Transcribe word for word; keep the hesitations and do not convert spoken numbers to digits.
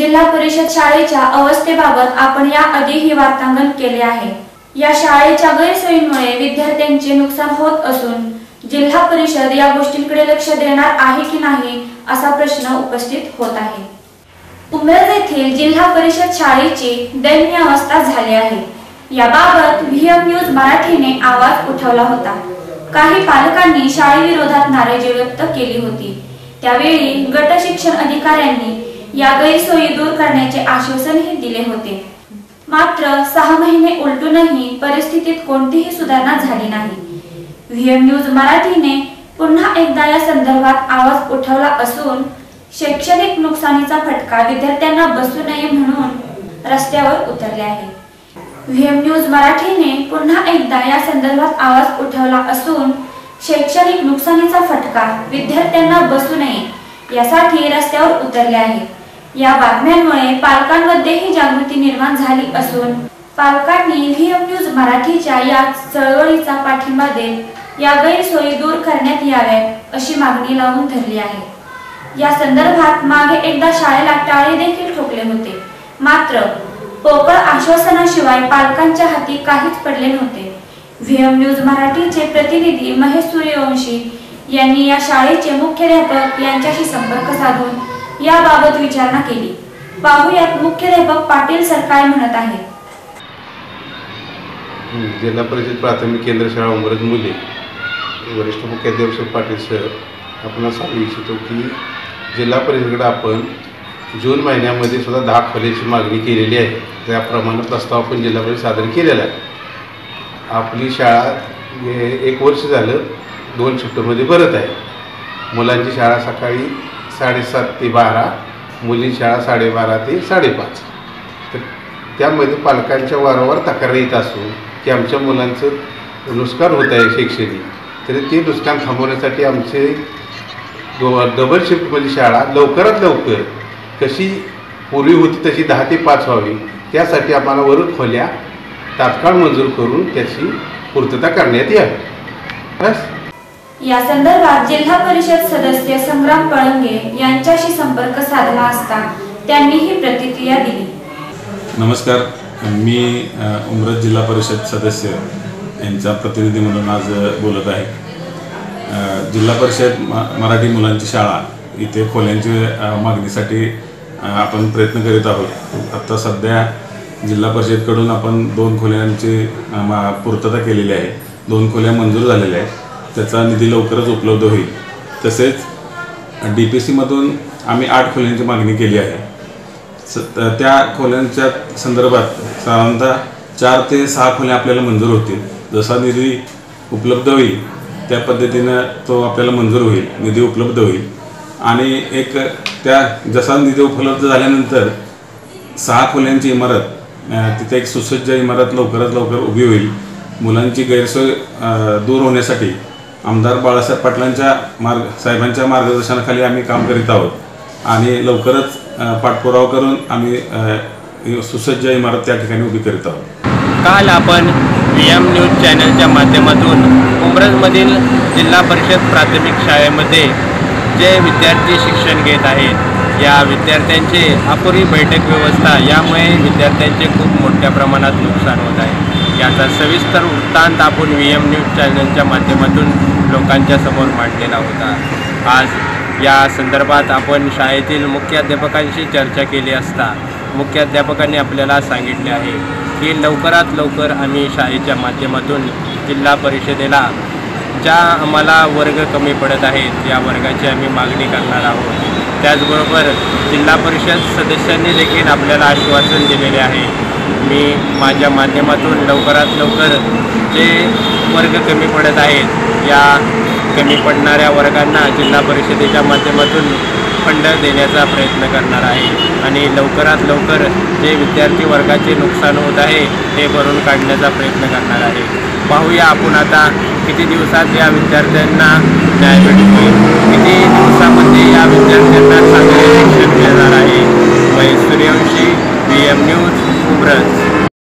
जिल्हा परिषद शाळेच्या अवस्थेबाबत आपण या आधीही वार्तांकन केले आहे। या शाळेच्या गैरसोयीमुळे विद्यार्थ्यांचे नुकसान होत असून जिल्हा परिषद या गोष्टींकडे लक्ष देणार आहे की नाही असा प्रश्न उपस्थित होत आहे। उमरज येथील जिल्हा परिषद शाळेची दयनीय अवस्था झाली आहे। याबाबत व्हीएम न्यूज मराठीने आवाज उठवला होता। काही पालकांनी शाळेविरोधात नाराजी व्यक्त केली होती। त्यावेळी गट शिक्षण अधिकाऱ्यांनी या गैरसोयी दूर करण्याचे आश्वासनही दिले होते। मात्र सहा महिने उलटूनही परिस्थितीत कोणतीही सुधारणा झाली नाही। व्हीएम न्यूज मराठीने पुन्हा एकदा या संदर्भात आवाज उठवला असून शैक्षणिक नुकसानीचा फटका विद्यार्थ्यांना बसू नये म्हणून रस्त्यावर उतरले आहे। व्हीएम न्यूज मराठीने पुन्हा एकदा या संदर्भात आवाज उठवला असून शैक्षणिक नुकसानीचा फटका विद्यार्थ्यांना बसू नये यासाठी रस्त्यावर उतरले आहे। या बातम्यांमुळे पालकांमध्येही जागृती निर्माण झाली असून पालकांनी व्हीएम न्यूज मराठीच्या या चळवळीचा पाठिंबा देत या गैरसोयी दूर करण्यात याव्यात अशी मागणी लावून धरली आहे। या संदर्भात मागे एकदा शाळेला टाळे देखील ठोकले होते, मात्र पोकळ आश्वासनाशिवाय पालकांच्या हाती काहीच पडले नव्हते। व्हीएम न्यूज मराठीचे प्रतिनिधी महेश सूर्यवंशी यांनी या शाळेचे मुख्याध्यापक यांच्याशी संपर्क साधून याबाबत विचारणा केली। पाहुयात मुख्याध्यापक पाटील सर काय म्हणत आहेत। जिल्हा परिषद प्राथमिक केंद्र शाळा उमरज मुले वरिष्ठ मुख्याध्यापक पाटील सर आपण सांगू इच्छितो की जिल्हा परिषदेकडे आपण जून महिन्यामध्ये सुद्धा दहा खोलीची मागणी केलेली आहे। त्याप्रमाणे प्रस्ताव आपण जिल्हा परिषद सादर केलेला आहे। आपली शाळा एक वर्ष झालं दोन शिफ्टमध्ये भरत आहे। मुलांची शाळा सकाळी साडेसात ते बारा, मुलींची शाळा साडेबारा ते साडेपाच। तर त्यामध्ये पालकांच्या वारंवार तक्रारी येत असून की आमच्या मुलांचं नुकसान होत आहे शैक्षणिक, तरी ते नुकसान थांबवण्यासाठी आमचे दो डबल शिफ्टमध्ये शाळा लवकरात लवकर कशी पूर्वी होती तशी दहा ते पाच व्हावी, त्यासाठी आम्हाला वर खोल्या तात्काळ मंजूर करून त्याची पूर्तता करण्यात यावी। बस या संदर्भात जिल्हा परिषद सदस्य संग्राम पळंगे यांच्याशी संपर्क साधला असता त्यांनी ही प्रतिक्रिया दिली। नमस्कार, मी उमरज जिल्हा परिषद सदस्य यांचा प्रतिनिधी म्हणून आज बोलत आहे। जिल्हा परिषद मराठी मुलांची शाळा इथे खोल्यांच्या मागणीसाठी आपण प्रयत्न करीत आहोत। आता सध्या जिल्हा परिषदकडून आपण दोन खोल्यांची पूर्तता केलेली आहे। दोन खोल्या मंजूर झालेल्या आहेत, त्याचा निधी लवकरच उपलब्ध होईल। तसेच डी पी सीमधून आम्ही आठ खोल्यांची मागणी केली आहे। स त्या खोल्यांच्या संदर्भात साधारणतः चार ते सहा खोल्या आपल्याला मंजूर होतील। जसा निधी उपलब्ध होईल त्या पद्धतीनं तो आपल्याला मंजूर होईल, निधी उपलब्ध होईल। आणि एक त्या जसा निधी उपलब्ध झाल्यानंतर सहा खोल्यांची इमारत तिथे एक सुसज्ज इमारत लवकरात लवकर उभी होईल। मुलांची गैरसोय दूर होण्यासाठी आमदार बाळासाहेब पाटलांच्या मार्ग साहेबांच्या मार्गदर्शनाखाली आम्ही काम करीत आहोत आणि लवकरच पाठपुरावा करून आम्ही सुसज्ज इमारत त्या ठिकाणी उभी करीत आहोत। काल आपण व्हीएम न्यूज चॅनलच्या माध्यमातून उमरजमधील जिल्हा परिषद प्राथमिक शाळेमध्ये जे विद्यार्थी शिक्षण घेत आहेत या विद्यार्थ्यांची अपुरी बैठक व्यवस्था यामुळे विद्यार्थ्यांचे खूप मोठ्या प्रमाणात नुकसान होत आहे। याचा सविस्तर वृत्तांत आपण व्हीएम न्यूज चॅनलच्या माध्यमातून लोकांच्या समोर मांडलेला होता। आज या संदर्भात आपण शाळेतील मुख्याध्यापकांशी चर्चा केली असता मुख्याध्यापकांनी आपल्याला सांगितले आहे की लवकरात लवकर आम्ही शाळेच्या माध्यमातून जिल्हा परिषदेला ज्या आम्हाला वर्ग कमी पडत आहेत या वर्गाची आम्ही मागणी करणार आहोत। त्याचबरोबर जिल्हा परिषद सदस्यांनी देखील आपल्याला आश्वासन दिलेले आहे। मी माझ्या माध्यमातून लवकरात लवकर जे वर्ग कमी पडत आहेत या कमी पडणाऱ्या वर्गांना जिल्हा परिषदेच्या माध्यमातून फंड देण्याचा प्रयत्न करणार आहे आणि लवकरात लवकर जे विद्यार्थी वर्गाचे नुकसान होत आहे ते भरून काढण्याचा प्रयत्न करणार आहे। पाहूया आपण आता किती दिवसात या विद्यार्थ्यांना न्याय भेटतो, किती दिवसामध्ये या विद्यार्थ्यांना चांगले शिक्षण मिळणार आहे। Mahesh Suryavanshi, VM news, Umraj.